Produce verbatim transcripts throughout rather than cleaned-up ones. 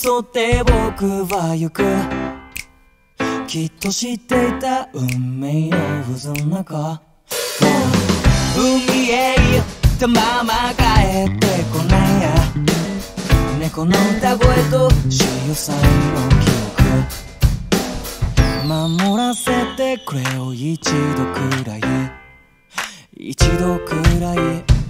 沿って僕は行く。きっと知っていた運命の渦の中、海へ行ったまま帰ってこないや。猫の歌声と潮騒の記憶、守らせてくれよ一度くらい、一度くらい。奪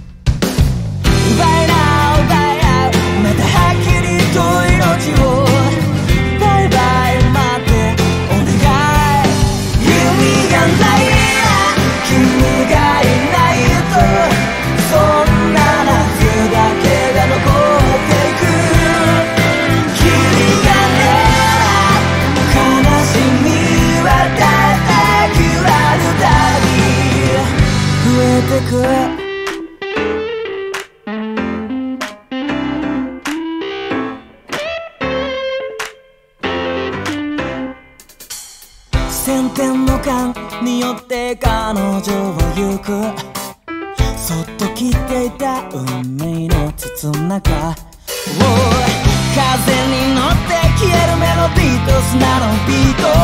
いな奪いな、またはっきりと命を。バイバイ待ってお願い。意味がないな君がいないと、そんな夏だけが残っていく。君がねえな悲しみは叩き割るたび増えてく。先天の勘によって彼女は行く。そっと切っていた運命の筒の中、風に乗って消えるメロディーと砂のビート。